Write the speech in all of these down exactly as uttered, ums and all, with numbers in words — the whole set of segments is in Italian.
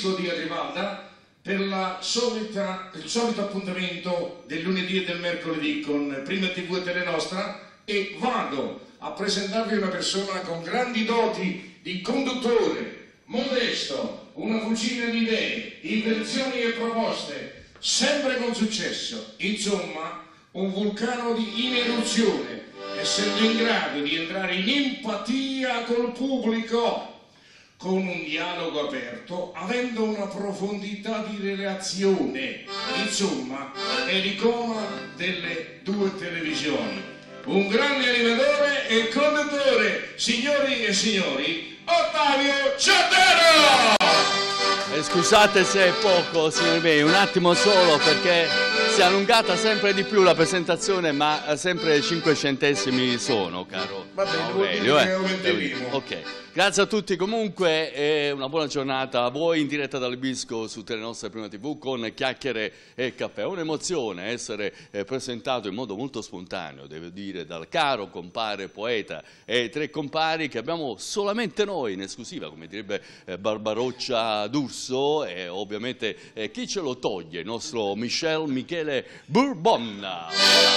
Francesco di Arrivalda per la solita, il solito appuntamento del lunedì e del mercoledì con Prima tivù e Telenostra, e vado a presentarvi una persona con grandi doti di conduttore, modesto, una fucina di idee, invenzioni e proposte, sempre con successo, insomma un vulcano di, in eruzione, essendo in grado di entrare in empatia col pubblico, con un dialogo aperto, avendo una profondità di relazione, insomma è l'icona delle due televisioni. Un grande animatore e conduttore, signori e signori, Ottavio Ciattero! Eh, scusate se è poco, signori miei, un attimo solo, perché si è allungata sempre di più la presentazione, ma sempre cinque centesimi sono, caro Aurelio. Eh. Ok, grazie a tutti comunque e una buona giornata a voi in diretta dall'Ibisco su Telenostra Prima tivù con chiacchiere e caffè. Un'emozione essere eh, presentato in modo molto spontaneo, devo dire, dal caro compare poeta e tre compari che abbiamo solamente noi in esclusiva, come direbbe eh, Barbaroccia D'Urso, e ovviamente eh, chi ce lo toglie? Il nostro Michel Michele Bourbon.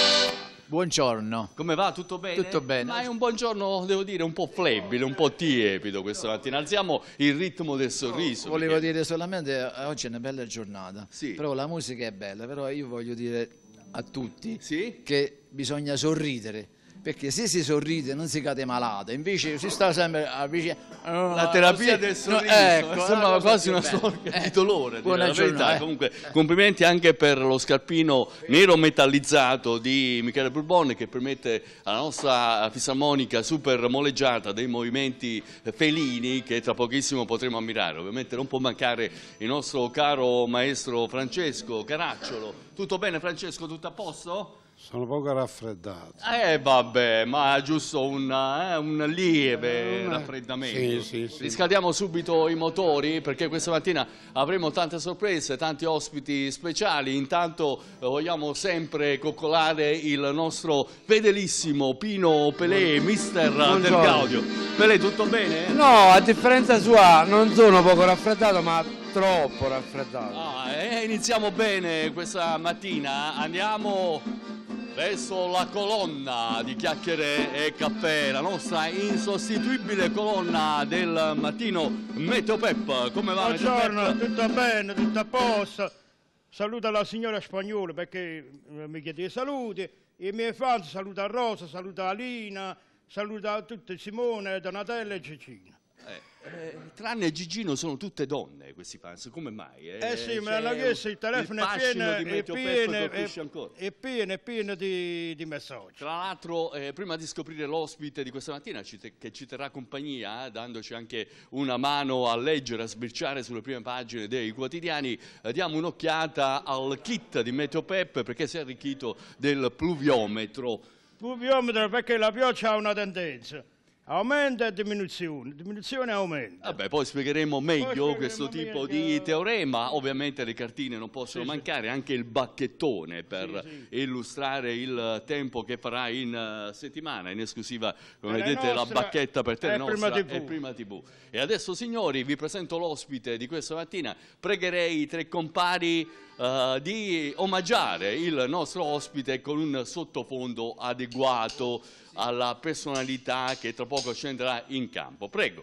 Buongiorno. Come va? Tutto bene? Tutto bene. Ma è un buongiorno, devo dire, un po' flebile, un po' tiepido questa mattina. Alziamo il ritmo del sorriso. No, volevo perché... dire solamente, oggi è una bella giornata, sì. Però la musica è bella, però io voglio dire a tutti sì? che bisogna sorridere. Perché se si sorride non si cade malata, invece si sta sempre a vicino. La terapia del sorriso, no, ecco, sembrava quasi una storia eh, di dolore. buona la verità. Eh. Comunque, complimenti anche per lo scarpino nero metallizzato di Michele Bourbon, che permette alla nostra fisarmonica super moleggiata dei movimenti felini che tra pochissimo potremo ammirare. Ovviamente non può mancare il nostro caro maestro Francesco Caracciolo. Tutto bene Francesco? Tutto a posto? Sono poco raffreddato. Eh vabbè, ma giusto un, eh, un lieve raffreddamento. Sì, sì, sì. Riscaldiamo subito i motori perché questa mattina avremo tante sorprese, tanti ospiti speciali. Intanto eh, vogliamo sempre coccolare il nostro fedelissimo Pino Pelé, mister del Gaudio. Pelé, tutto bene? No, a differenza sua non sono poco raffreddato, ma troppo raffreddato. Ah, eh, iniziamo bene questa mattina, andiamo verso la colonna di chiacchiere e caffè, la nostra insostituibile colonna del mattino, Meteo Pep. Come va? Buongiorno, tutto bene, tutto a posto. Saluta la signora Spagnola perché mi chiede i saluti, i miei fans saluta Rosa, saluta Alina, saluta tutti Simone, Donatella e Cecina. Eh, eh, tranne Gigino sono tutte donne questi fans, come mai? Eh, eh sì, me l'hanno chiesto, il telefono è pieno, è pieno, è pieno, è pieno di, di messaggi. Tra l'altro, eh, prima di scoprire l'ospite di questa mattina ci te, che ci terrà compagnia, eh, dandoci anche una mano a leggere, a sbirciare sulle prime pagine dei quotidiani, eh, diamo un'occhiata al kit di Meteo Pep perché si è arricchito del pluviometro. Pluviometro perché la pioggia ha una tendenza. Aumenta e diminuzione, diminuzione e aumenta. Vabbè, poi spiegheremo meglio poi spiegheremo questo tipo meglio... di teorema. Ovviamente le cartine non possono sì, mancare, sì. Anche il bacchettone per sì, sì. illustrare il tempo che farà in uh, settimana, in esclusiva, come vedete, la bacchetta per Telenostra e Prima tivù. E adesso, signori, vi presento l'ospite di questa mattina. Pregherei i tre compari uh, di omaggiare il nostro ospite con un sottofondo adeguato alla personalità che tra poco scenderà in campo. Prego.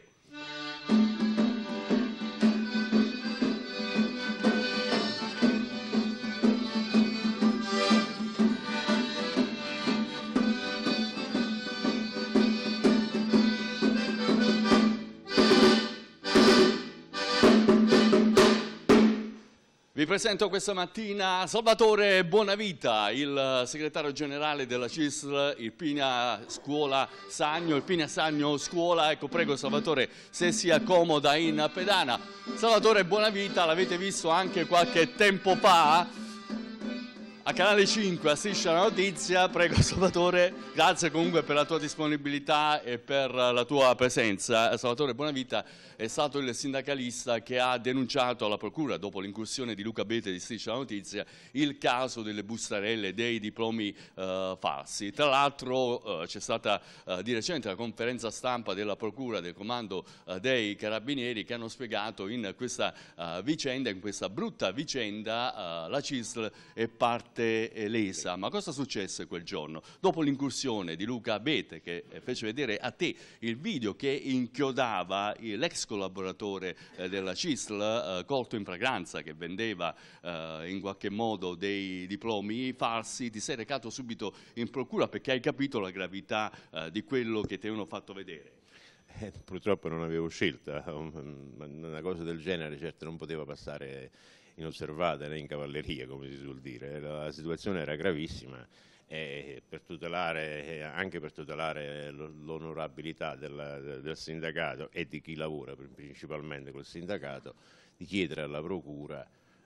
Vi presento questa mattina Salvatore Buonavita, il segretario generale della C I S L, Irpinia Scuola Sagno, Irpinia Sagno Scuola. Ecco, prego Salvatore se si accomoda in pedana. Salvatore Buonavita l'avete visto anche qualche tempo fa a Canale cinque, a Striscia la Notizia. Prego Salvatore, grazie comunque per la tua disponibilità e per la tua presenza. Salvatore Buonavita è stato il sindacalista che ha denunciato alla procura, dopo l'incursione di Luca Abete di Striscia la Notizia, il caso delle bustarelle, dei diplomi eh, falsi. Tra l'altro eh, c'è stata eh, di recente la conferenza stampa della procura del comando eh, dei carabinieri, che hanno spiegato in questa eh, vicenda, in questa brutta vicenda, eh, la C I S L è parte lesa. Ma cosa successe quel giorno? Dopo l'incursione di Luca Abete, che fece vedere a te il video che inchiodava l'ex collaboratore eh, della C I S L, eh, colto in fragranza, che vendeva eh, in qualche modo dei diplomi falsi, ti sei recato subito in procura perché hai capito la gravità eh, di quello che ti avevano fatto vedere. Eh, purtroppo non avevo scelta, una cosa del genere certo non poteva passare inosservata né in cavalleria, come si suol dire. La situazione era gravissima e per tutelare, anche per tutelare l'onorabilità del, del sindacato e di chi lavora principalmente col sindacato, di chiedere alla procura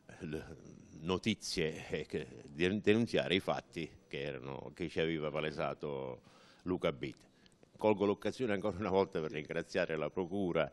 notizie e di denunziare i fatti che, erano, che ci aveva palesato Luca Abete. Colgo l'occasione ancora una volta per ringraziare la procura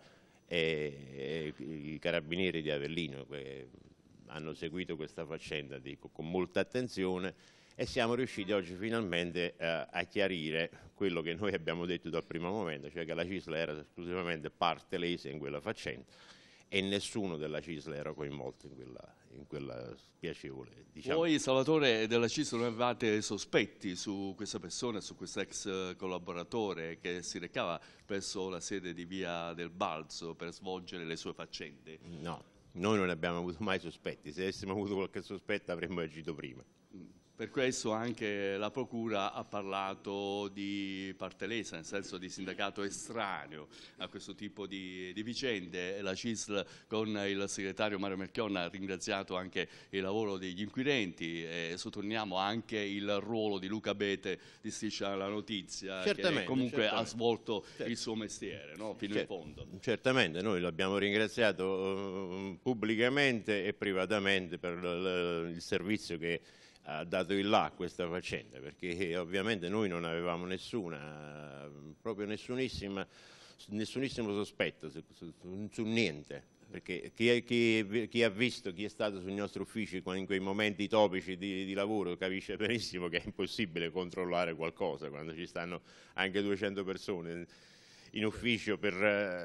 e, e i carabinieri di Avellino che hanno seguito questa faccenda di, con molta attenzione, e siamo riusciti oggi finalmente eh, a chiarire quello che noi abbiamo detto dal primo momento, cioè che la C I S L era esclusivamente parte lesa in quella faccenda e nessuno della C I S L era coinvolto in quella, in quella spiacevole, diciamo. Voi, Salvatore, della C I S L non avevate sospetti su questa persona, su questo ex collaboratore che si recava presso la sede di Via del Balzo per svolgere le sue faccende? No. Noi non abbiamo avuto mai sospetti, se avessimo avuto qualche sospetto avremmo agito prima. Per questo anche la procura ha parlato di parte lesa, nel senso di sindacato estraneo a questo tipo di, di vicende. La C I S L con il segretario Mario Melchionna ha ringraziato anche il lavoro degli inquirenti e sottolineiamo anche il ruolo di Luca Abete di Striscia la Notizia, certamente, che comunque certamente. ha svolto Certo. il suo mestiere, no? Fino Cert- in fondo. Certamente, noi l'abbiamo ringraziato uh, pubblicamente e privatamente per l- il servizio che ha dato il là a questa faccenda, perché ovviamente noi non avevamo nessuna, proprio nessunissima, nessunissimo sospetto su, su, su niente, perché chi, chi, chi ha visto, chi è stato sui nostri uffici in quei momenti topici di, di lavoro capisce benissimo che è impossibile controllare qualcosa quando ci stanno anche duecento persone in ufficio per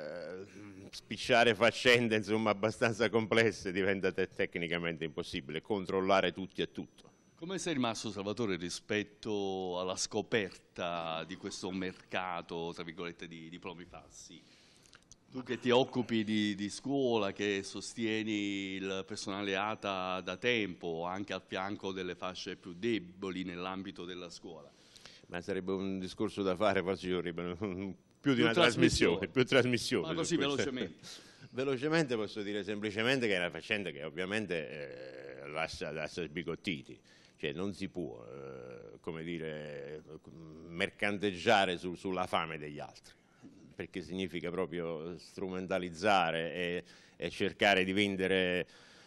uh, spicciare faccende insomma abbastanza complesse. Diventa te- tecnicamente impossibile controllare tutti e tutto. Come sei rimasto, Salvatore, rispetto alla scoperta di questo mercato, tra virgolette, di diplomi falsi? Tu che ti occupi di, di scuola, che sostieni il personale A T A da tempo, anche al fianco delle fasce più deboli nell'ambito della scuola. Ma sarebbe un discorso da fare, forse ci vorrebbe più di Più una trasmissione, più trasmissione. Ma così velocemente. Velocemente posso dire semplicemente che è una faccenda che ovviamente eh, lascia, lascia sbigottiti. Cioè non si può, eh, come dire, mercanteggiare su, sulla fame degli altri, perché significa proprio strumentalizzare e, e cercare di vendere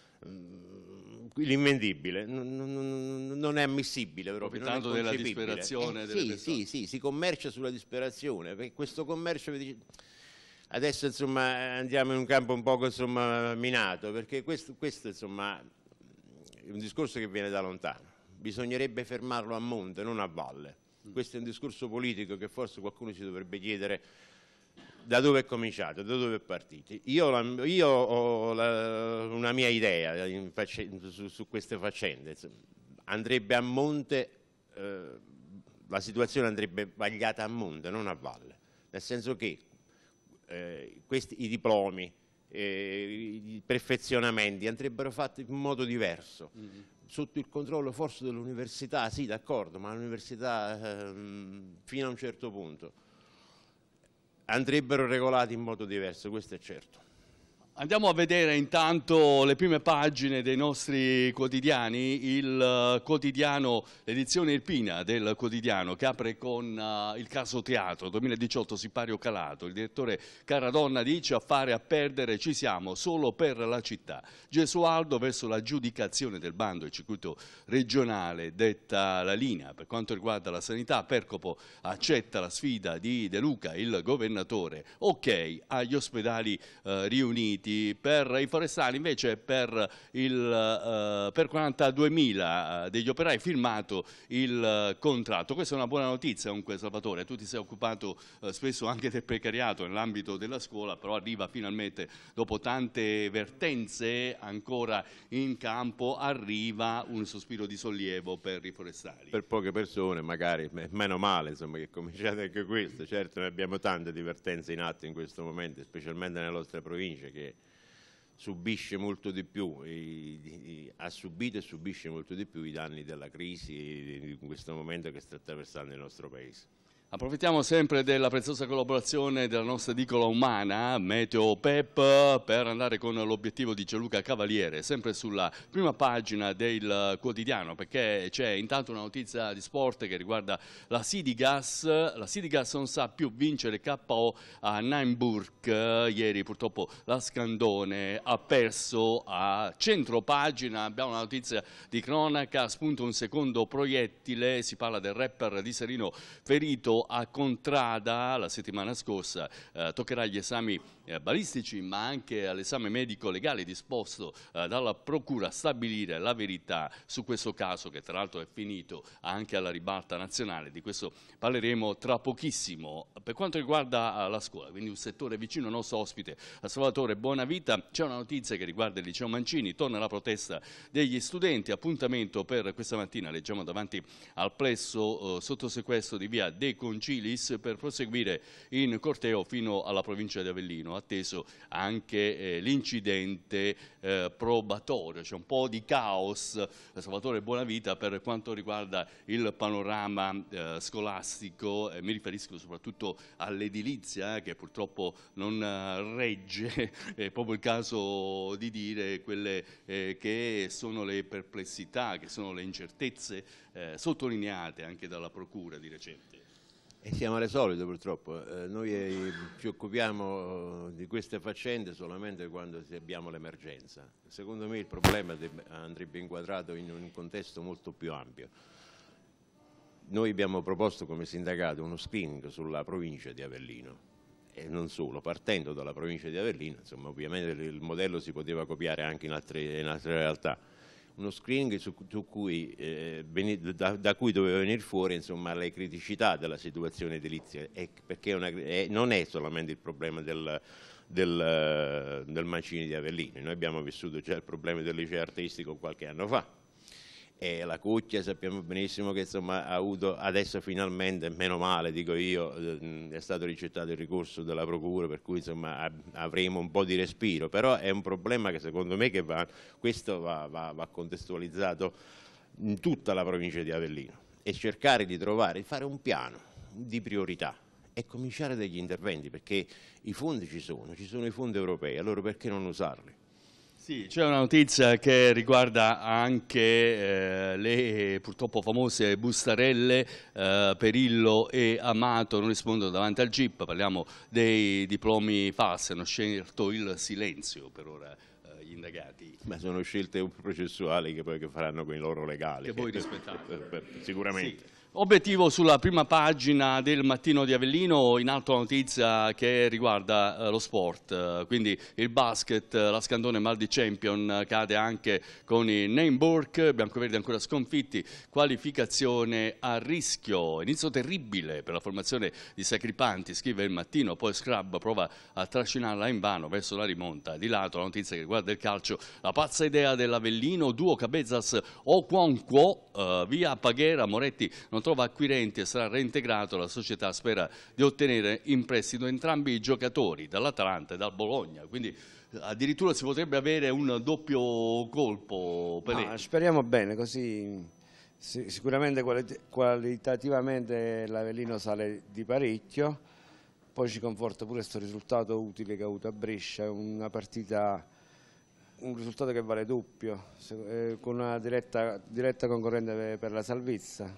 mm, l'invendibile. Non, non, non è ammissibile proprio, non è Approfittando della disperazione eh, delle sì, persone. sì, sì, si commercia sulla disperazione, perché questo commercio adesso insomma andiamo in un campo un poco insomma minato, perché questo, questo insomma è un discorso che viene da lontano. Bisognerebbe fermarlo a monte, non a valle. Questo è un discorso politico che forse qualcuno si dovrebbe chiedere da dove è cominciato, da dove è partito. Io, la, io ho la, una mia idea in facce, su, su queste faccende. Andrebbe a monte, eh, la situazione andrebbe vagliata a monte, non a valle. Nel senso che eh, questi, i diplomi, eh, i perfezionamenti andrebbero fatti in modo diverso. Mm-hmm. Sotto il controllo forse dell'università, sì d'accordo, ma l'università ehm, fino a un certo punto andrebbero regolati in modo diverso, questo è certo. Andiamo a vedere intanto le prime pagine dei nostri quotidiani, il quotidiano, l'edizione Irpina del quotidiano che apre con uh, il caso teatro duemiladiciotto sipario calato. Il direttore Caradonna dice: a fare a perdere ci siamo solo per la città. Gesualdo verso l'aggiudicazione del bando, il circuito regionale detta la linea. Per quanto riguarda la sanità, Percopo accetta la sfida di De Luca, il governatore, ok agli ospedali uh, riuniti. Per i forestali invece per, il, uh, per quarantaduemila degli operai firmato il uh, contratto. Questa è una buona notizia comunque, Salvatore, tu ti sei occupato uh, spesso anche del precariato nell'ambito della scuola, però arriva finalmente, dopo tante vertenze ancora in campo, arriva un sospiro di sollievo per i forestali. Per poche persone magari, meno male insomma, che cominciate anche questo. Certo, noi abbiamo tante divertenze in atto in questo momento, specialmente nelle nostre province, che subisce molto di più, i, i, ha subito e subisce molto di più i danni della crisi in questo momento che sta attraversando il nostro Paese. Approfittiamo sempre della preziosa collaborazione della nostra edicola umana, Meteo Pep, per andare con l'obiettivo di Gianluca Cavaliere, sempre sulla prima pagina del quotidiano, perché c'è intanto una notizia di sport che riguarda la Sidigas. La Sidigas non sa più vincere K O a Nymburk. Ieri purtroppo la Scandone ha perso a centro pagina. Abbiamo una notizia di cronaca, spunta un secondo proiettile, si parla del rapper di Serino ferito a Contrada la settimana scorsa. Eh, toccherà gli esami eh, balistici ma anche all'esame medico legale disposto eh, dalla procura stabilire la verità su questo caso, che tra l'altro è finito anche alla ribalta nazionale. Di questo parleremo tra pochissimo. Per quanto riguarda eh, la scuola, quindi un settore vicino al nostro ospite, a Salvatore Bonavita, c'è una notizia che riguarda il liceo Mancini. Torna la protesta degli studenti, appuntamento per questa mattina, leggiamo davanti al plesso eh, sotto sequestro di via De Concilis, per proseguire in corteo fino alla provincia di Avellino, atteso anche eh, l'incidente eh, probatorio. C'è un po' di caos, Salvatore Bonavita, per quanto riguarda il panorama eh, scolastico, eh, mi riferisco soprattutto all'edilizia eh, che purtroppo non eh, regge, è proprio il caso di dire quelle eh, che sono le perplessità, che sono le incertezze eh, sottolineate anche dalla procura di recente. E siamo alle solite purtroppo, eh, noi eh, ci occupiamo di queste faccende solamente quando abbiamo l'emergenza. Secondo me il problema andrebbe inquadrato in un contesto molto più ampio. Noi abbiamo proposto come sindacato uno screening sulla provincia di Avellino e non solo, partendo dalla provincia di Avellino, insomma ovviamente il modello si poteva copiare anche in altre, in altre realtà. Uno screening su, su cui, eh, da, da cui doveva venire fuori insomma, le criticità della situazione edilizia, e perché una, è, non è solamente il problema del, del, del Mancini di Avellino. Noi abbiamo vissuto già il problema del liceo artistico qualche anno fa, e la Cucchia sappiamo benissimo che insomma, ha avuto adesso finalmente, meno male dico io, è stato ricettato il ricorso della procura, per cui insomma, avremo un po' di respiro, però è un problema che secondo me che va, questo va, va, va contestualizzato in tutta la provincia di Avellino, e cercare di trovare, di fare un piano di priorità e cominciare degli interventi, perché i fondi ci sono, ci sono i fondi europei, allora perché non usarli? Sì, c'è una notizia che riguarda anche eh, le purtroppo famose bustarelle. eh, Perillo e Amato non rispondono davanti al G I P, parliamo dei diplomi falsi, hanno scelto il silenzio per ora eh, gli indagati. Ma sono scelte processuali che poi che faranno con i loro legali. Che voi rispettate. Sicuramente. Sì. Obiettivo sulla prima pagina del Mattino di Avellino, in alto notizia che riguarda eh, lo sport, uh, quindi il basket, la Scandone Mal di Champion uh, cade anche con i Nymburk, biancoverdi ancora sconfitti, qualificazione a rischio, inizio terribile per la formazione di Sacripanti, scrive il Mattino, poi Scrub prova a trascinarla in vano verso la rimonta. Di lato la notizia che riguarda il calcio, la pazza idea dell'Avellino, duo Cabezas Oquonquo, uh, via Paghera, Moretti non trova acquirenti e sarà reintegrato. La società spera di ottenere in prestito entrambi i giocatori dall'Atalanta e dal Bologna, quindi addirittura si potrebbe avere un doppio colpo. No, speriamo bene, così sicuramente qualitativamente l'Avellino sale di parecchio, poi ci conforta pure questo risultato utile che ha avuto a Brescia, una partita, un risultato che vale doppio, eh, con una diretta, diretta concorrente per la salvezza,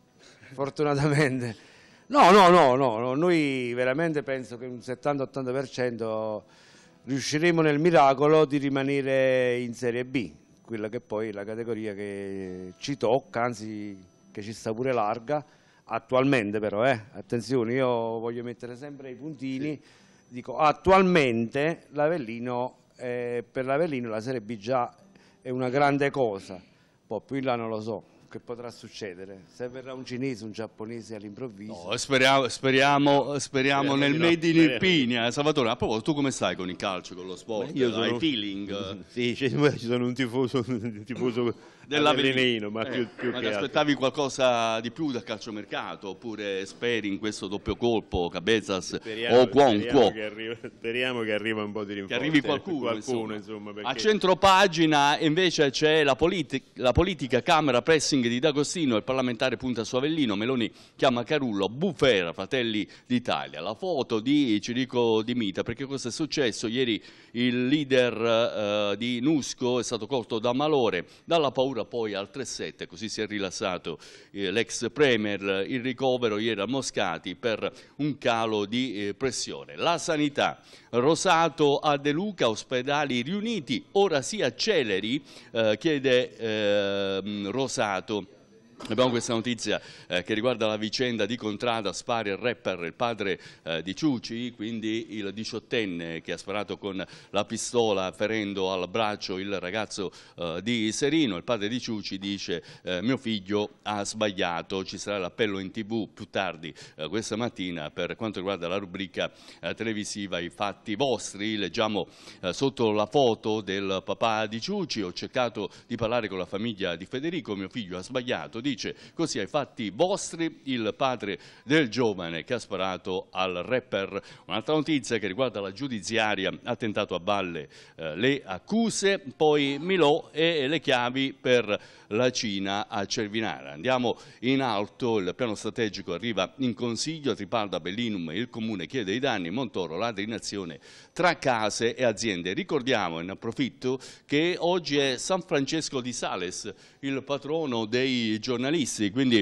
fortunatamente. No, no, no, no, no, noi veramente penso che un settanta ottanta per cento riusciremo nel miracolo di rimanere in Serie B, quella che poi è la categoria che ci tocca, anzi che ci sta pure larga, attualmente però, eh, attenzione, io voglio mettere sempre i puntini, sì. Dico attualmente l'Avellino, eh, per l'Avellino la Serie B già è una grande cosa, poi più in là non lo so che potrà succedere, se verrà un cinese, un giapponese all'improvviso. No, speriamo, speriamo, speriamo nel no, Made in speriamo. Irpinia. Salvatore, a proposito, tu come stai con il calcio, con lo sport? Io sono Hai un feeling? Sì, ci sono un tifoso, un tifoso dell'Avellino, ma eh, più, più ma che ti altro. aspettavi qualcosa di più dal calciomercato, oppure speri in questo doppio colpo, Cabezas Speriamo, o Quonquo? speriamo, che arriva, speriamo che arriva un po' di rinforzo. Che arrivi qualcuno, qualcuno insomma. insomma, perché... A centropagina invece c'è la, politi la politica Camera pressing di D'Agostino, il parlamentare punta su Avellino, Meloni chiama Carullo, bufera, Fratelli d'Italia. La foto di Cirico Di Mita, perché cosa è successo? Ieri il leader eh, di Nusco è stato colto da malore, dalla paura poi al tre sette, così si è rilassato eh, l'ex premier, il ricovero ieri a Moscati per un calo di eh, pressione. La sanità, Rosato a De Luca, ospedali riuniti, ora si acceleri, eh, chiede eh, Rosato. Abbiamo questa notizia eh, che riguarda la vicenda di Contrada, spara il rapper, il padre eh, di Ciuci, quindi il diciottenne che ha sparato con la pistola ferendo al braccio il ragazzo eh, di Serino. Il padre di Ciuci dice eh, mio figlio ha sbagliato, ci sarà l'appello in tv più tardi eh, questa mattina per quanto riguarda la rubrica eh, televisiva I fatti vostri. Leggiamo eh, sotto la foto del papà di Ciuci: ho cercato di parlare con la famiglia di Federico, mio figlio ha sbagliato, dice così ai fatti vostri il padre del giovane che ha sparato al rapper. Un'altra notizia che riguarda la giudiziaria, attentato a valle, eh, le accuse, poi Milò e le chiavi per la Cina a Cervinara. Andiamo in alto, il piano strategico arriva in consiglio, Tripalda, Bellinum, il comune chiede i danni, Montoro, ladri in azione tra case e aziende. Ricordiamo, in approfitto, che oggi è San Francesco di Sales, il patrono dei giornalisti, quindi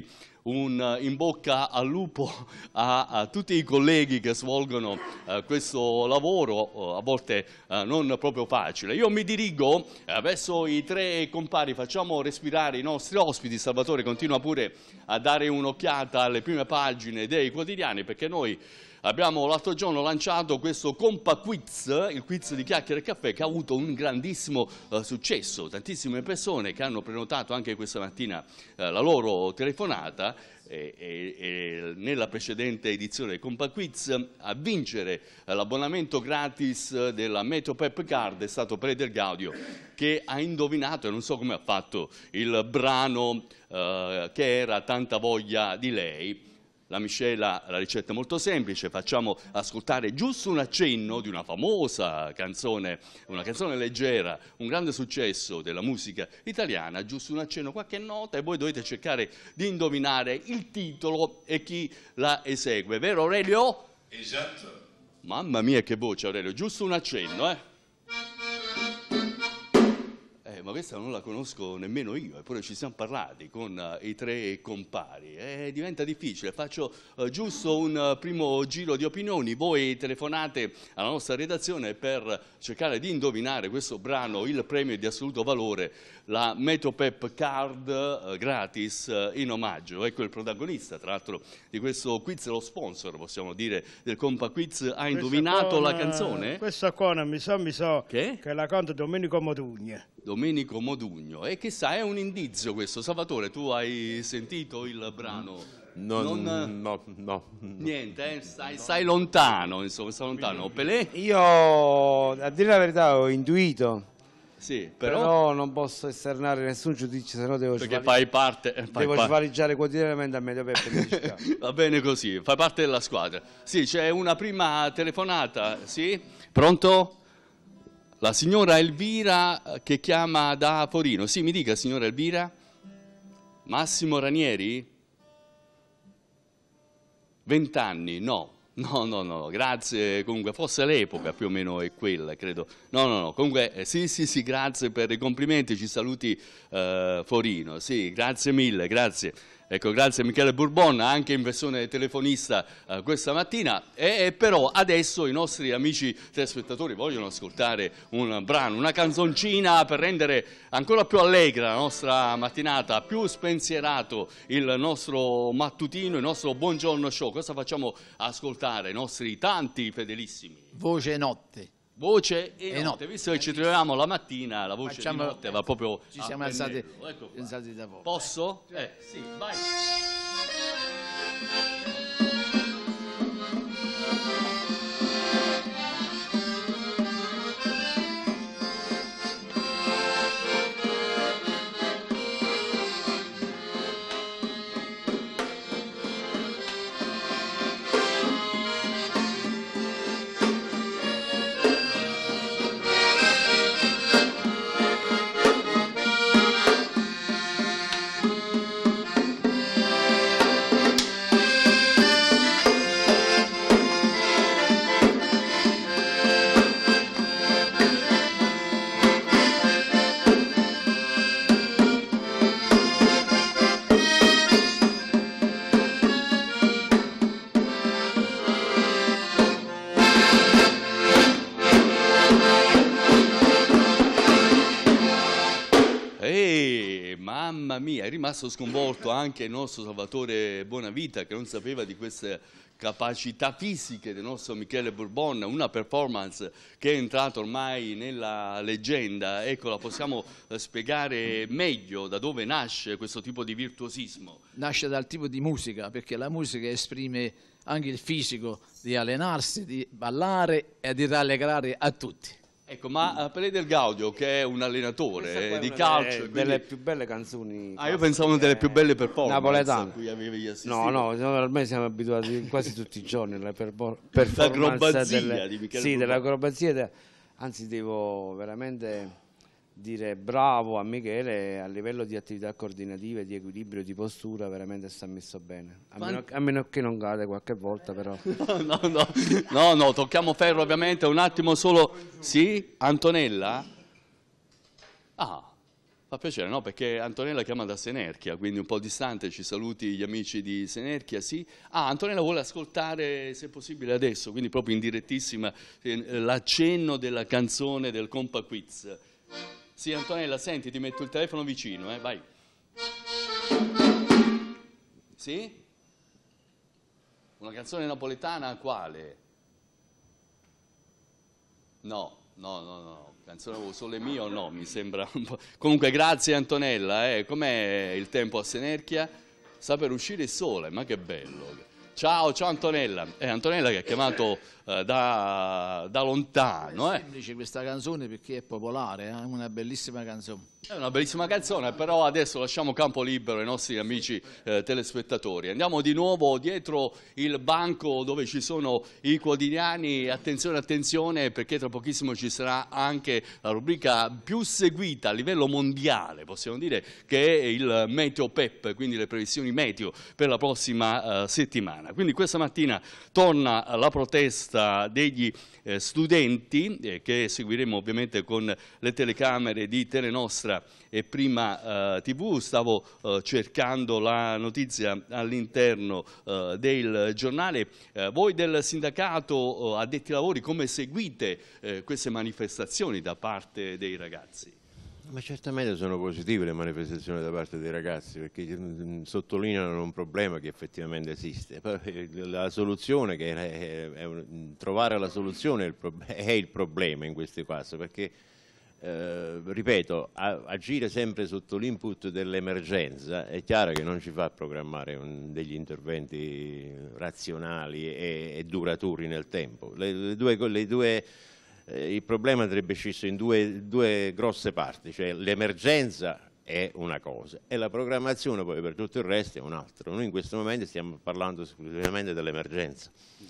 un in bocca al lupo a, a tutti i colleghi che svolgono eh, questo lavoro, eh, a volte eh, non proprio facile. Io mi dirigo eh, verso i tre compari, facciamo respirare i nostri ospiti. Salvatore continua pure a dare un'occhiata alle prime pagine dei quotidiani, perché noi abbiamo l'altro giorno lanciato questo Compa Quiz, il quiz di Chiacchiere e Caffè, che ha avuto un grandissimo uh, successo. Tantissime persone che hanno prenotato anche questa mattina uh, la loro telefonata e, e, e nella precedente edizione del Compa Quiz a vincere uh, l'abbonamento gratis della Meteo Pep Card è stato Pre Gaudio, che ha indovinato, e non so come ha fatto, il brano uh, che era Tanta voglia di lei. La miscela, la ricetta è molto semplice, facciamo ascoltare giusto un accenno di una famosa canzone, una canzone leggera, un grande successo della musica italiana, giusto un accenno, qualche nota, e voi dovete cercare di indovinare il titolo e chi la esegue, vero Aurelio? Esatto. Mamma mia che voce Aurelio, giusto un accenno, eh? Ma questa non la conosco nemmeno io, eppure ci siamo parlati con uh, i tre compari. Eh, diventa difficile, faccio uh, giusto un uh, primo giro di opinioni, voi telefonate alla nostra redazione per cercare di indovinare questo brano, il premio di assoluto valore, la Metopep Card uh, gratis uh, in omaggio. Ecco il protagonista, tra l'altro, di questo quiz, lo sponsor, possiamo dire, del Compa Quiz. Ha indovinato qua, la canzone? Questa qua non mi sa, mi sa che? che la canta Domenico Modugno. Domenico Modugno, e chissà, è un indizio questo. Salvatore, tu hai sentito il brano? Non, non, no, no. Niente, eh? stai, stai lontano, insomma, stai lontano. Pelé? Io, a dire la verità, ho intuito, Sì, però... però non posso esternare nessun giudizio, se no devo, Perché svalig fai parte... eh, Fai devo par svaligiare quotidianamente a Meteo Pep. Va bene così, fai parte della squadra. Sì, c'è una prima telefonata, sì? Pronto? La signora Elvira che chiama da Forino. Sì, mi dica, signora Elvira. Massimo Ranieri? Vent'anni, no. No, no, no, grazie, comunque, forse l'epoca più o meno è quella, credo. No, no, no, comunque, eh, sì, sì, sì, grazie per i complimenti, ci saluti eh, Forino, sì, grazie mille, grazie. Ecco, grazie a Michele Bourbon, anche in versione telefonista eh, questa mattina, e, e però adesso i nostri amici telespettatori vogliono ascoltare un brano, una canzoncina per rendere ancora più allegra la nostra mattinata, più spensierato il nostro mattutino, il nostro Buongiorno Show. Cosa facciamo ascoltare? I nostri tanti fedelissimi. Voce notte. Voce e, e notte. notte, Visto che ci troviamo la mattina, la voce Facciamo, di notte va proprio ci a siamo alzati, ecco alzati da poco. Posso? Eh, sì, vai. Mamma mia, è rimasto sconvolto anche il nostro Salvatore Bonavita, che non sapeva di queste capacità fisiche del nostro Michele Bourbon, una performance che è entrata ormai nella leggenda. Ecco, la possiamo spiegare meglio da dove nasce questo tipo di virtuosismo? Nasce dal tipo di musica, perché la musica esprime anche il fisico di allenarsi, di ballare e di rallegrare a tutti. Ecco, ma Pelé del Gaudio, che è un allenatore eh, di una calcio... delle, quindi... delle più belle canzoni... Ah, io pensavo una delle più belle performance napoletane. a cui avevi assistito. No, no, ormai siamo abituati quasi tutti i giorni alle performance l'acrobazia delle, di Michele sì, Bourbon. dell'acrobazia. De, anzi, devo veramente dire bravo a Michele, a livello di attività coordinative, di equilibrio, di postura, veramente sta messo bene. A meno, a meno che non cade qualche volta, però. No, no, no, no, no, tocchiamo ferro ovviamente, un attimo solo. Sì, Antonella? Ah, fa piacere, no? Perché Antonella chiama da Senerchia, quindi un po' distante, ci saluti gli amici di Senerchia, sì. Ah, Antonella vuole ascoltare, se possibile adesso, quindi proprio in direttissima, l'accenno della canzone del Compa Quiz. Sì, Antonella, senti, ti metto il telefono vicino, eh, vai. Sì? Una canzone napoletana quale? No, no, no, no, canzone Sole Mio no, mi sembra un po'... Comunque grazie Antonella, eh. Com'è il tempo a Senerchia? Sta per uscire il sole, ma che bello. Ciao, ciao Antonella. È Antonella che ha chiamato eh, da, da lontano. È eh. semplice questa canzone perché è popolare, è una bellissima canzone. È una bellissima canzone, però adesso lasciamo campo libero ai nostri amici eh, telespettatori. Andiamo di nuovo dietro il banco dove ci sono i quotidiani. Attenzione, attenzione, perché tra pochissimo ci sarà anche la rubrica più seguita a livello mondiale, possiamo dire, che è il Meteo Pep, quindi le previsioni meteo per la prossima eh, settimana. Quindi questa mattina torna la protesta degli eh, studenti, eh, che seguiremo ovviamente con le telecamere di Telenostra e Prima eh, tivù. Stavo eh, cercando la notizia all'interno eh, del giornale. Eh, voi del sindacato eh, addetti ai lavori, come seguite eh, queste manifestazioni da parte dei ragazzi? Ma certamente sono positive le manifestazioni da parte dei ragazzi, perché sottolineano un problema che effettivamente esiste. La soluzione, che è, è un, trovare la soluzione è il, pro, è il problema in questi casi, perché Eh, ripeto, a, agire sempre sotto l'input dell'emergenza è chiaro che non ci fa programmare un, degli interventi razionali e, e duraturi nel tempo. Le, le due, le due, eh, il problema andrebbe scisso in due, due grosse parti, cioè l'emergenza è una cosa e la programmazione poi per tutto il resto è un altro. Noi in questo momento stiamo parlando esclusivamente dell'emergenza.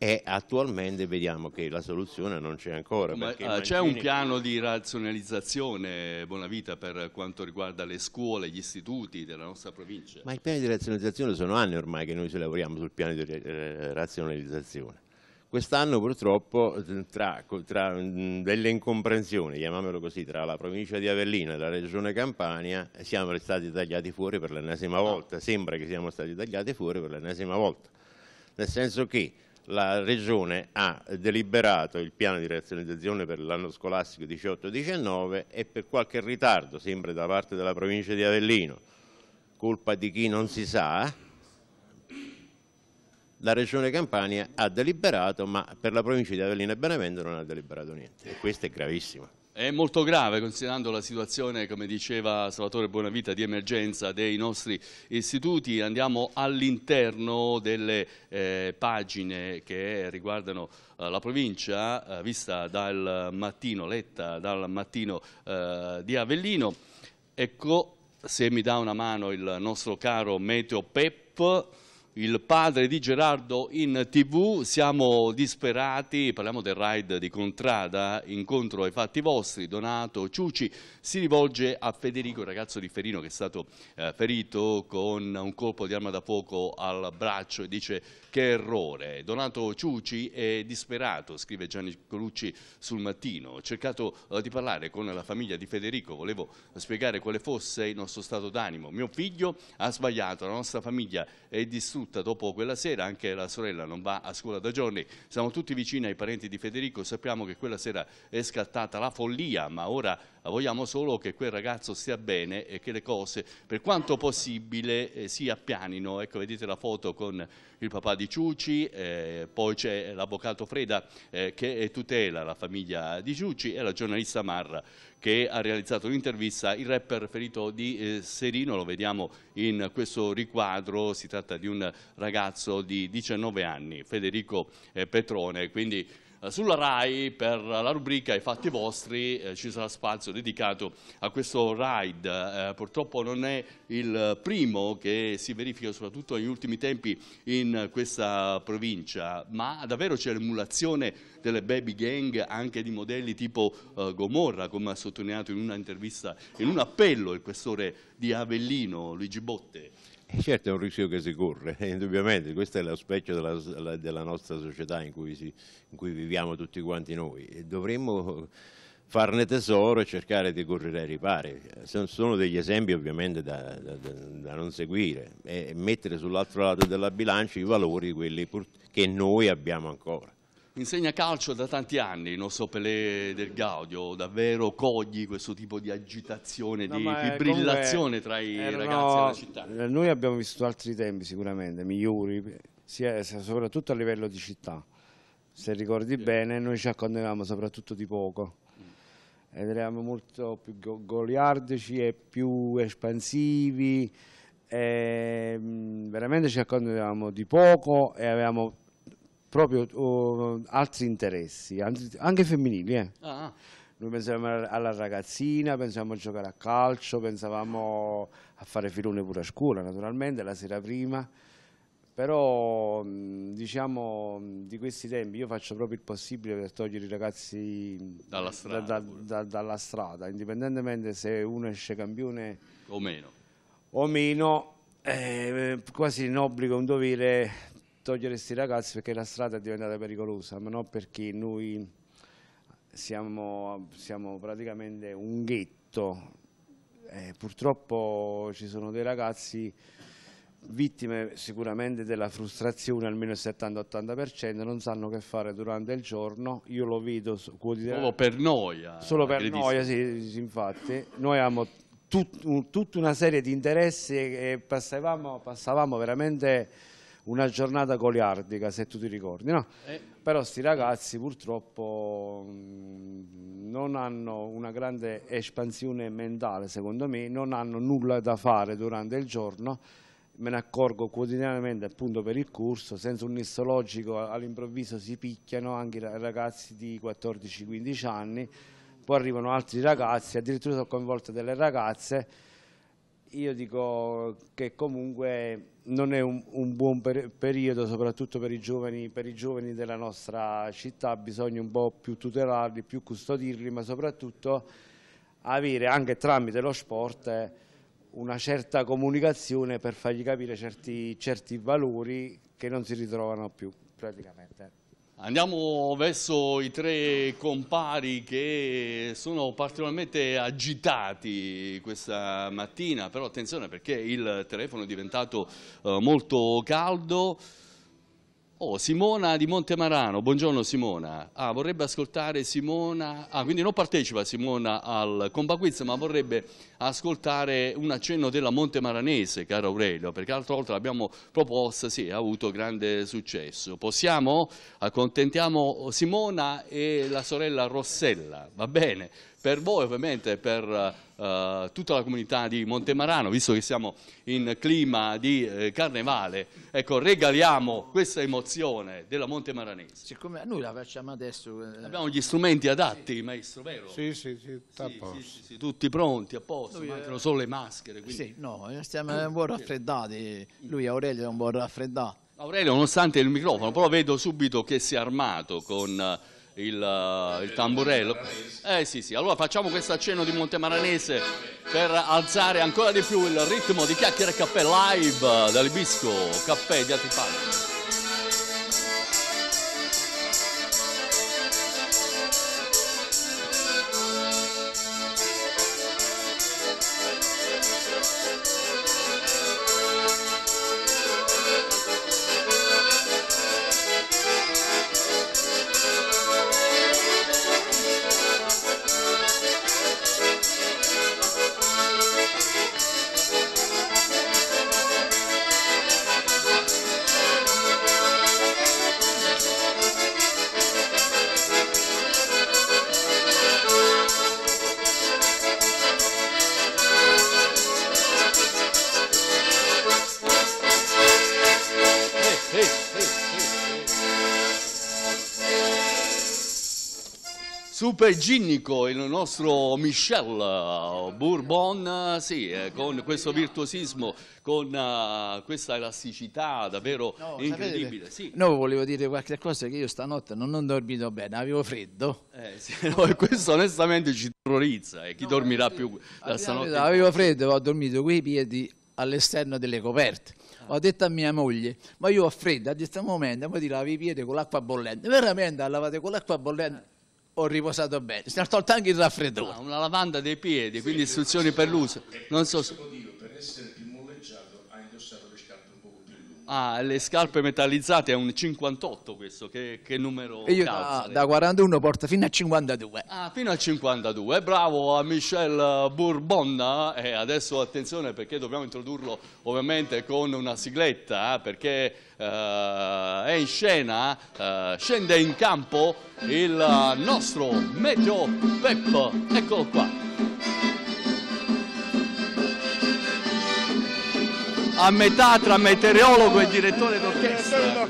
e attualmente vediamo che la soluzione non c'è ancora. Ma, perché uh, Mancini... C'è un piano di razionalizzazione, Bonavita, per quanto riguarda le scuole, gli istituti della nostra provincia? Ma i piani di razionalizzazione sono anni ormai che noi ci lavoriamo sul piano di eh, razionalizzazione. Quest'anno purtroppo tra, tra delle incomprensioni, chiamiamolo così, tra la provincia di Avellino e la regione Campania siamo stati tagliati fuori per l'ennesima volta, sembra che siamo stati tagliati fuori per l'ennesima volta, nel senso che la regione ha deliberato il piano di razionalizzazione per l'anno scolastico diciotto diciannove e per qualche ritardo, sempre da parte della provincia di Avellino, colpa di chi non si sa, la Regione Campania ha deliberato, ma per la provincia di Avellino e Benevento non ha deliberato niente, e questo è gravissimo. È molto grave, considerando la situazione, come diceva Salvatore Bonavita, di emergenza dei nostri istituti. Andiamo all'interno delle eh, pagine che riguardano eh, la provincia, eh, vista dal mattino, letta dal mattino eh, di Avellino. Ecco, se mi dà una mano il nostro caro Meteo Pep, il padre di Gerardo in tv, siamo disperati, parliamo del raid di Contrada, incontro ai fatti vostri. Donato Ciuci si rivolge a Federico, il ragazzo di Ferino che è stato eh, ferito con un colpo di arma da fuoco al braccio, e dice che errore. Donato Ciuci è disperato, scrive Gianni Colucci sul Mattino. Ho cercato eh, di parlare con la famiglia di Federico, volevo spiegare quale fosse il nostro stato d'animo. Mio figlio ha sbagliato, la nostra famiglia è distrutta dopo quella sera, anche la sorella non va a scuola da giorni, siamo tutti vicini ai parenti di Federico, sappiamo che quella sera è scattata la follia, ma ora vogliamo solo che quel ragazzo stia bene e che le cose per quanto possibile eh, si appianino. Ecco, vedete la foto con il papà di Ciuci, eh, poi c'è l'avvocato Freda eh, che tutela la famiglia di Ciuci e la giornalista Marra che ha realizzato un'intervista. Il rapper ferito di eh, Serino lo vediamo in questo riquadro, si tratta di un ragazzo di diciannove anni, Federico eh, Petrone, quindi sulla RAI per la rubrica I fatti vostri eh, ci sarà spazio dedicato a questo raid. Eh, purtroppo non è il primo che si verifica, soprattutto negli ultimi tempi, in questa provincia, ma davvero c'è l'emulazione delle baby gang anche di modelli tipo eh, Gomorra, come ha sottolineato in una intervista, in un appello il questore di Avellino, Luigi Botte. Certo, è un rischio che si corre, indubbiamente, questo è lo specchio della, della nostra società in cui, si, in cui viviamo tutti quanti noi, e dovremmo farne tesoro e cercare di correre ai ripari. Sono degli esempi ovviamente da, da, da non seguire e mettere sull'altro lato della bilancia i valori, quelli che noi abbiamo ancora. Insegna calcio da tanti anni, il nostro Pelé del Gaudio, davvero cogli questo tipo di agitazione, no, di fibrillazione tra i erano, ragazzi della città? Noi abbiamo vissuto altri tempi sicuramente, migliori, sia, soprattutto a livello di città. Se ricordi sì. bene, noi ci accontentavamo soprattutto di poco. Mm. Ed eravamo molto più goliardici e più espansivi, e, mh, veramente ci accontentavamo di poco e avevamo proprio uh, altri interessi, anche femminili. Eh. Ah. Noi pensavamo alla ragazzina, pensavamo a giocare a calcio, pensavamo a fare filone pure a scuola, naturalmente, la sera prima. Però, diciamo, di questi tempi io faccio proprio il possibile per togliere i ragazzi dalla strada, da, da, da, dalla strada, indipendentemente se uno esce campione o meno. O meno, è quasi un obbligo, un dovere togliere questi ragazzi, perché la strada è diventata pericolosa, ma non perché noi siamo, siamo praticamente un ghetto. Eh, purtroppo ci sono dei ragazzi vittime sicuramente della frustrazione, almeno il settanta ottanta per cento, non sanno che fare durante il giorno. Io lo vedo quotidianamente. Solo per noia. Solo per noia, sì, sì, infatti. Noi abbiamo tut, un, tutta una serie di interessi e passavamo, passavamo veramente una giornata goliardica, se tu ti ricordi, no? Eh. Però sti ragazzi purtroppo mh, non hanno una grande espansione mentale, secondo me, non hanno nulla da fare durante il giorno. Me ne accorgo quotidianamente, appunto, per il corso, senza un nesso logico all'improvviso si picchiano anche i ragazzi di quattordici quindici anni, poi arrivano altri ragazzi, addirittura sono coinvolte delle ragazze. Io dico che comunque non è un, un buon per, periodo, soprattutto per i, giovani, per i giovani della nostra città. Bisogna un po' più tutelarli, più custodirli, ma soprattutto avere anche tramite lo sport eh, una certa comunicazione per fargli capire certi, certi valori che non si ritrovano più praticamente. Andiamo verso i tre compari che sono particolarmente agitati questa mattina, però attenzione perché il telefono è diventato uh, molto caldo. Oh, Simona di Montemarano, buongiorno Simona. Ah, vorrebbe ascoltare Simona, ah, quindi non partecipa Simona al Compa Quiz, ma vorrebbe ascoltare un accenno della Montemaranese, caro Aurelio, perché l'altra volta l'abbiamo proposta, sì, ha avuto grande successo. Possiamo? Accontentiamo Simona e la sorella Rossella, va bene? Per voi ovviamente, per uh, tutta la comunità di Montemarano, visto che siamo in clima di eh, carnevale, ecco, regaliamo questa emozione della Montemaranese. Siccome noi la facciamo adesso... Eh, Abbiamo gli strumenti adatti, sì. Maestro, vero? Sì, sì, sì, sta sì, a posto. sì, sì, sì, tutti pronti, a posto, Lui, mancano eh, solo le maschere. Quindi... Sì, no, stiamo un po' raffreddati, lui Aurelio è un po' raffreddato. Aurelio, nonostante il microfono, però vedo subito che si è armato con... Il, uh, il tamburello. Eh sì sì, allora facciamo questo accenno di Montemaranese per alzare ancora di più il ritmo di Chiacchiere Caffè live dall'Ibisco Caffè di Altipallo. Super ginnico il nostro Michel Bourbon, sì, eh, con questo virtuosismo, con uh, questa elasticità davvero no, incredibile. Sì. No, volevo dire qualche cosa, che io stanotte non ho dormito bene, avevo freddo. Eh, sì, no, e questo onestamente ci terrorizza, e eh, chi no, dormirà sì, più da stanotte? Avevo freddo, ho dormito coi piedi all'esterno delle coperte. Ho detto a mia moglie, ma io ho freddo, a questo momento mi lavi i piedi con l'acqua bollente. Veramente, lavate con l'acqua bollente. Ho riposato bene, si è tolto anche il raffreddore. Ah, una lavanda dei piedi, sì, quindi istruzioni per l'uso. Non so se... motivo, per essere più molleggiato, ha indossato le scarpe un po' più lunghe. Ah, le scarpe metallizzate è un cinquantotto questo, che, che numero e io da, da quarantuno porto fino a cinquantadue. Ah, fino a cinquantadue, bravo a Michel Bourbon. E adesso attenzione perché dobbiamo introdurlo ovviamente con una sigletta, eh, perché uh, è in scena, uh, scende in campo il nostro Meteo Pep, eccolo qua. A metà tra meteorologo e direttore d'orchestra.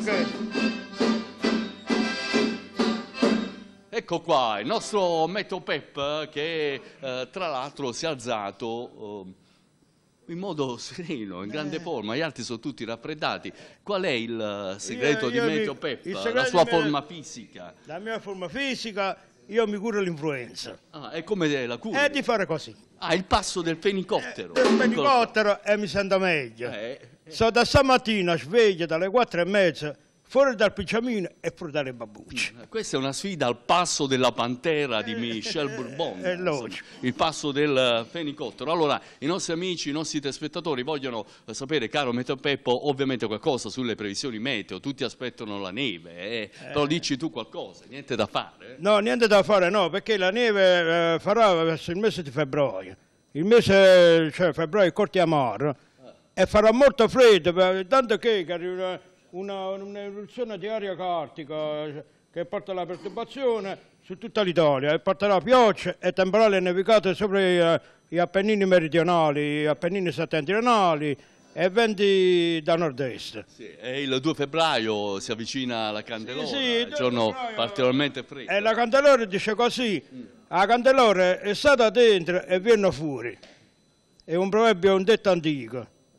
Ecco qua, il nostro Meteo Pep che eh, tra l'altro si è alzato eh, in modo sereno, in grande forma, gli altri sono tutti raffreddati. Qual è il segreto io, io di Meteo Pep? La sua forma fisica? La mia forma fisica, io mi curo l'influenza. Ah, e come la cura? È di fare così. Ah, il passo del fenicottero. Eh, il fenicottero e mi sento meglio. Eh. Sono da stamattina sveglio dalle quattro e mezza, fuori dal picciamino e fuori dalle babbucce. Questa è una sfida al passo della pantera di Michel Bourbon, è logico. Il passo del fenicottero. Allora, i nostri amici, i nostri telespettatori vogliono sapere, caro Meteo Peppo, ovviamente qualcosa sulle previsioni meteo. Tutti aspettano la neve, eh? Eh. Però dici tu qualcosa, niente da fare. Eh? No, niente da fare, no, perché la neve eh, farà verso il mese di febbraio. Il mese, cioè febbraio, corti amaro, eh. e farà molto freddo, tanto che arriva un'eruzione di aria cartica che porta alla perturbazione su tutta l'Italia e porterà piogge e temporali nevicate sopra i, gli Appennini meridionali, gli Appennini settentrionali e venti da nord-est. Sì, e il due febbraio si avvicina la Candelora, sì, sì, il giorno particolarmente freddo. E la Candelora dice così, mm. la Candelora è stata dentro e viene fuori. È un proverbio, un detto antico.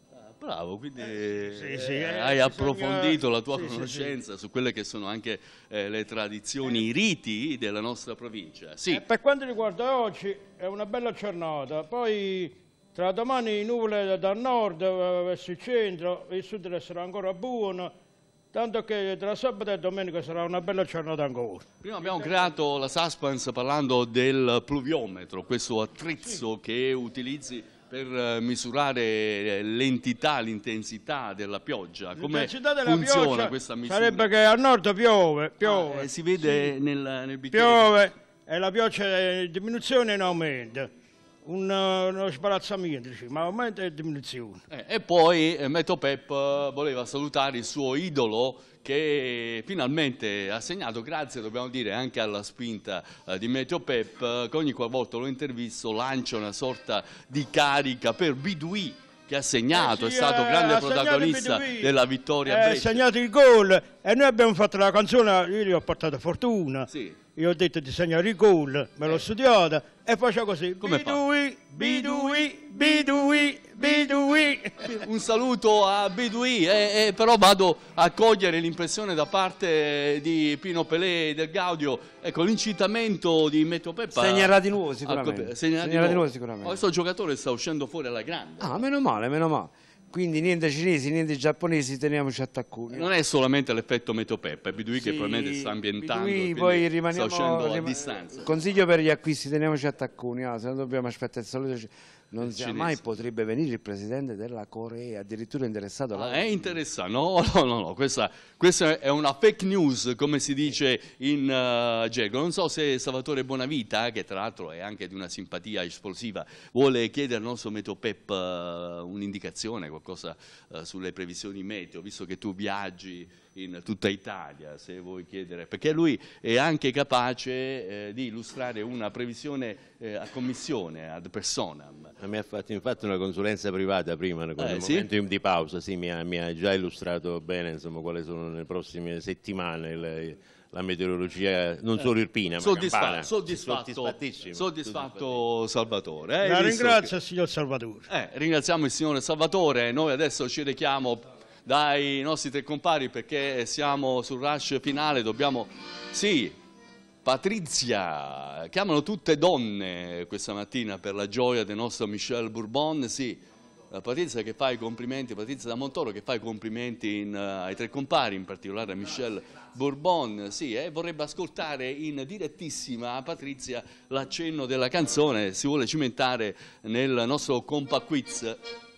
bravo, quindi Sì, sì, eh, eh, hai bisogna- approfondito la tua sì, sì, conoscenza su quelle che sono anche eh, le tradizioni, i riti della nostra provincia. Sì. E per quanto riguarda oggi, è una bella giornata. Poi tra domani nuvole dal nord eh, verso il centro, il sud resterà ancora buono. Tanto che tra sabato e domenica sarà una bella giornata ancora. Prima abbiamo creato la suspense parlando del pluviometro, questo attrezzo che utilizzi per eh, misurare l'entità, l'intensità della pioggia. Come L'intensità della funziona pioggia questa misura? sarebbe che al nord piove, piove, Ah, eh, si vede nel, nel bicchiere. piove e la pioggia è in diminuzione e in aumento. Un, uno sbarazzamento, dice, ma aumenta e diminuzione. Eh, e poi eh, Meteo Pep eh, voleva salutare il suo idolo che finalmente ha segnato, grazie dobbiamo dire anche alla spinta eh, di Meteo Pep, eh, che ogni qualvolta lo intervisto lancia una sorta di carica per Bidui, che ha segnato, Eh sì, è stato eh, grande ha segnato protagonista Bidui. della vittoria a Ha Brescia. segnato il gol e noi abbiamo fatto la canzone, io gli ho portato fortuna. Sì. Io ho detto di segnare il gol, me l'ho studiata e faccio così. Come fa? Bidui, Bidui, Bidui, Bidui. Un saluto a Bidui, eh, eh, però vado a cogliere l'impressione da parte di Pino Pelé e del Gaudio, ecco incitamento di Meteo Pep. a- Segnerà di nuovo a- sicuramente. segnerà di Segnerà di nuovo. nuovo sicuramente. Questo giocatore sta uscendo fuori alla grande. Ah, meno male, meno male. Quindi niente cinesi, niente giapponesi, teniamoci attaccuni. Non è solamente l'effetto Meteo Pep, è Bidui che Sì, probabilmente sta ambientando, Bidui, e quindi poi sta rimaniamo, uscendo a rima- distanza. Consiglio per gli acquisti, teniamoci attaccuni, ah, se no dobbiamo aspettare il saluto. Non Il sia cinese. mai potrebbe venire il presidente della Corea, addirittura interessato alla Ah, è interessante, no, no, no, no. Questa, questa è una fake news, come si dice in uh, gergo. Non so se Salvatore Bonavita, che tra l'altro è anche di una simpatia esplosiva, vuole chiedere al nostro Meteo Pep uh, un'indicazione, qualcosa uh, sulle previsioni meteo, visto che tu viaggi in tutta Italia, se vuoi chiedere, perché lui è anche capace eh, di illustrare una previsione eh, a commissione, ad personam. Mi ha fatto infatti una consulenza privata prima, nel Eh, sì? momento di pausa, sì, mi, ha, mi ha già illustrato bene insomma, quali sono le prossime settimane le, la meteorologia, non solo irpina, ma Soddisfa- campana. soddisfatto, Soddisfattissimo. soddisfatto Salvatore. eh, La visto ringrazio, signor Salvatore. che- eh, ringraziamo il signore Salvatore, noi adesso ci richiamo dai nostri tre compari perché siamo sul rush finale, dobbiamo... Sì, Patrizia, chiamano tutte donne questa mattina per la gioia del nostro Michel Bourbon, sì. Eh, Patrizia che fa i complimenti, Patrizia da Montoro che fa i complimenti in, uh, ai tre compari, in particolare a Michel Bourbon, sì, e vorrebbe ascoltare in direttissima Patrizia l'accenno della canzone, si vuole cimentare nel nostro compa quiz.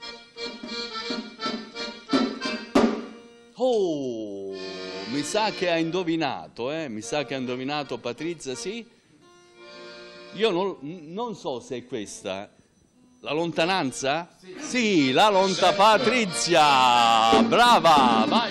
Oh, mi sa che ha indovinato, eh? Mi sa che ha indovinato Patrizia, sì? Io non, non so se è questa. La lontananza? Sì, sì la lonta Patrizia! Brava, vai!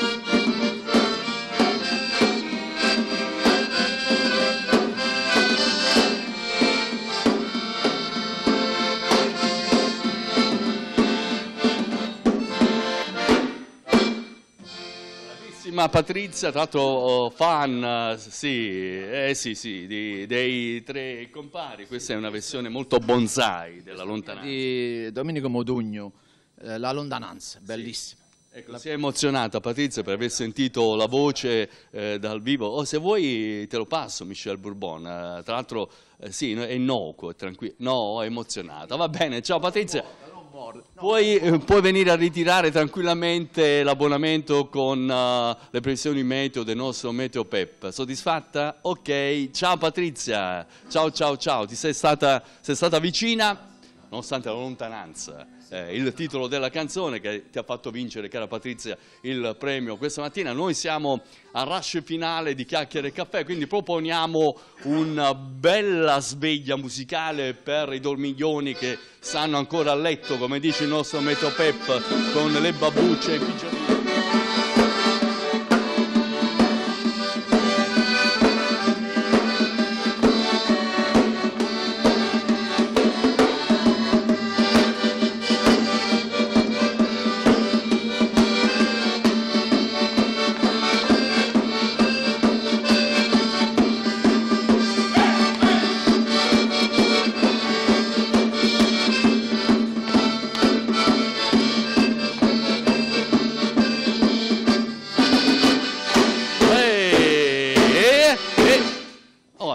Bravissima Patrizia, tra l'altro oh, fan, eh, sì, eh, sì, sì, di- dei tre compari. Questa è una versione molto bonsai della lontananza. Di Domenico Modugno, eh, La lontananza, bellissima. Ecco, si è emozionata Patrizia per aver sentito la voce eh, dal vivo. Oh, se vuoi te lo passo, Michel Bourbon. Eh, tra l'altro, eh, sì, è innocuo, è tranquillo. No, è emozionata. Va bene, ciao Patrizia. Puoi, eh, puoi venire a ritirare tranquillamente l'abbonamento con uh, le previsioni meteo del nostro Meteo Pep. Soddisfatta? Ok. Ciao Patrizia. Ciao, ciao, ciao. Ti sei stata, sei stata vicina, nonostante la lontananza. Eh, il titolo della canzone che ti ha fatto vincere, cara Patrizia, il premio questa mattina. Noi siamo al rush finale di Chiacchiere e Caffè, quindi proponiamo una bella sveglia musicale per i dormiglioni che stanno ancora a letto, come dice il nostro Meteo Pep, con le babbucce e i pigiamini.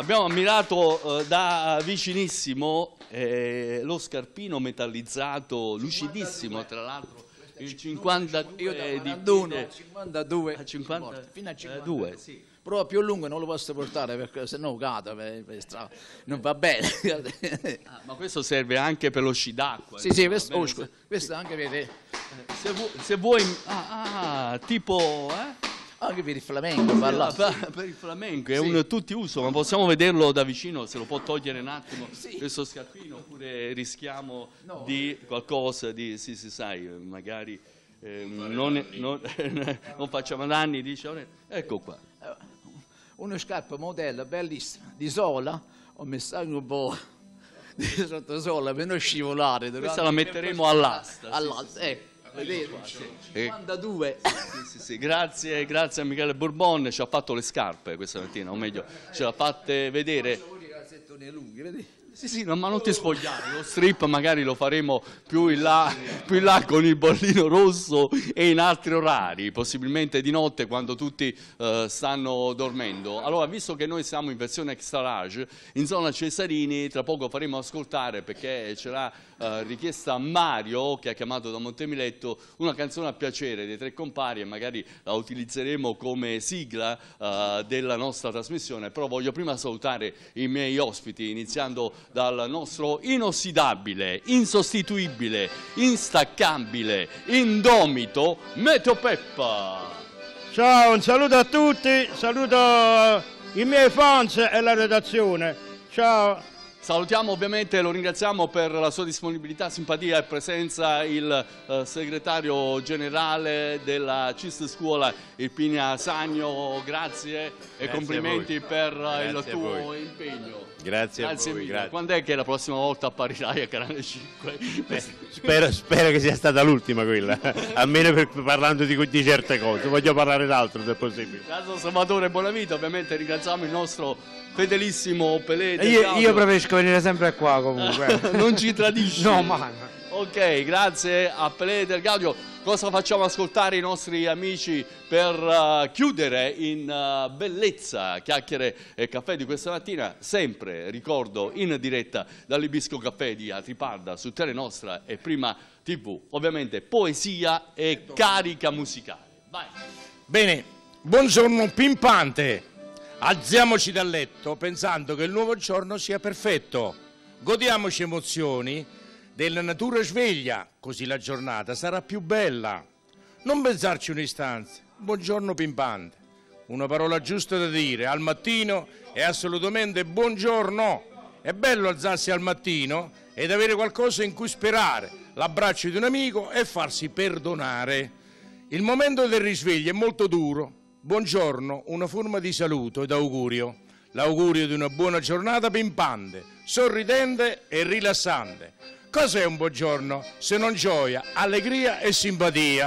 abbiamo ammirato eh, da vicinissimo eh, lo scarpino metallizzato, lucidissimo tra l'altro. Il cinquantadue Io da di quarantuno a piede. cinquantadue, A cinquanta fino a due, cinquantadue, sì. Però più lungo non lo posso portare perché sennò cado, per- per strada. Non va bene. Ah, ma questo serve anche per lo sci d'acqua. Sì, sì, insomma, questo, bene, oh, scusa, questo anche per, se, se vu- se vuoi, ah, ah, tipo, eh? anche per il flamenco, parla. Per, per il flamenco è Sì. un tutti uso, ma possiamo vederlo da vicino, se lo può togliere un attimo Sì. questo scarpino, oppure rischiamo No. di qualcosa di, sì, sì, sai, magari eh, non, non, non facciamo danni, dice, ecco qua. Una scarpa modello bellissima, di sola, ho messo anche un po' di sottosola per non scivolare. Questa la metteremo all'asta. All'asta, ecco. Vedete? cinquantadue. Sì, sì, sì. Grazie, grazie a Michele Bourbon, ci ha fatto le scarpe questa mattina, o meglio, ce l'ha fatte vedere. Calzettoni lunghi, vedi? Sì, sì, no, ma non ti spogliare, lo strip magari lo faremo più in là, più in là con il bollino rosso e in altri orari, possibilmente di notte quando tutti eh, stanno dormendo. Allora, visto che noi siamo in versione extra large, in zona Cesarini, tra poco faremo ascoltare, perché ce l'ha eh, richiesta Mario, che ha chiamato da Montemiletto, una canzone a piacere dei Tre Compari, e magari la utilizzeremo come sigla eh, della nostra trasmissione, però voglio prima salutare i miei ospiti, iniziando dal nostro inossidabile, insostituibile, instaccabile, indomito Meteo Peppa. Ciao, un saluto a tutti, saluto i miei fans e la redazione. Ciao. Salutiamo ovviamente, lo ringraziamo per la sua disponibilità, simpatia e presenza il eh, segretario generale della C I S T Scuola Irpinia Sagno, grazie e Grazie complimenti a voi. per Grazie il a tuo voi. impegno. Grazie, Grazie a voi, mille. grazie. Quando è che la prossima volta apparirai a Canale cinque? Spero, spero che sia stata l'ultima quella, almeno per, parlando di, di certe cose, voglio parlare d'altro se è possibile. Caso Salvatore Bonavita, ovviamente ringraziamo il nostro fedelissimo Pelé del Io, Gaudio. io preferisco venire sempre qua comunque. Non ci tradisci? No, ma... Ok, grazie a Pelé del Gaudio. Cosa facciamo ascoltare i nostri amici per uh, chiudere in uh, bellezza chiacchiere e caffè di questa mattina? Sempre, ricordo, in diretta dall'Ibisco Caffè di Atriparda su Telenostra e Prima tivù. Ovviamente poesia e carica musicale. Vai. Bene, buongiorno pimpante. Alziamoci dal letto pensando che il nuovo giorno sia perfetto. Godiamoci emozioni della natura sveglia, così la giornata sarà più bella. Non pensarci un istante. Buongiorno pimpante. Una parola giusta da dire al mattino è assolutamente buongiorno. È bello alzarsi al mattino ed avere qualcosa in cui sperare, l'abbraccio di un amico e farsi perdonare. Il momento del risveglio è molto duro. Buongiorno, una forma di saluto ed augurio. L'augurio di una buona giornata pimpante, sorridente e rilassante. Cos'è un buongiorno se non gioia, allegria e simpatia?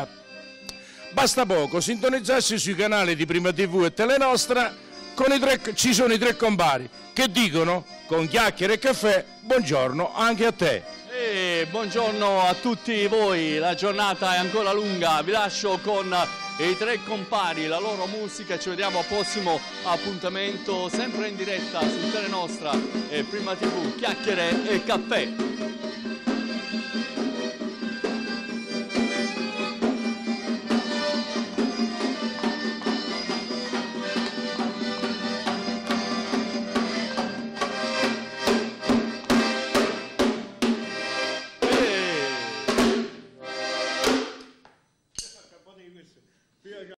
Basta poco sintonizzarsi sui canali di Prima tivù e Telenostra, con i tre, ci sono i tre compari che dicono con chiacchiere e caffè buongiorno anche a te. E buongiorno a tutti voi, la giornata è ancora lunga, vi lascio con i Tre Compari, la loro musica, ci vediamo al prossimo appuntamento sempre in diretta su Telenostra e Prima tivù, chiacchiere e caffè.